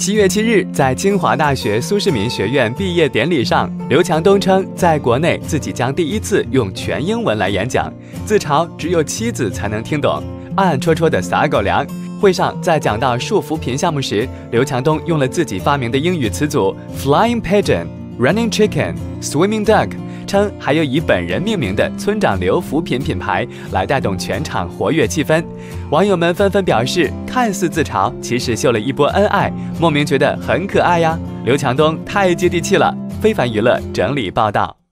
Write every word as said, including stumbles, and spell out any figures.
七月七日，在清华大学苏世民学院毕业典礼上，刘强东称，在国内自己将第一次用全英文来演讲，自嘲只有妻子才能听懂，暗暗戳戳的撒狗粮。会上，在讲到树扶贫项目时，刘强东用了自己发明的英语词组 Flying Pigeon、Running Chicken、Swimming Duck， 称还有以本人命名的村长刘扶贫品牌来带动全场活跃气氛。网友们纷纷表示，看似自嘲，其实秀了一波恩爱，莫名觉得很可爱呀。刘强东太接地气了。非凡娱乐整理报道。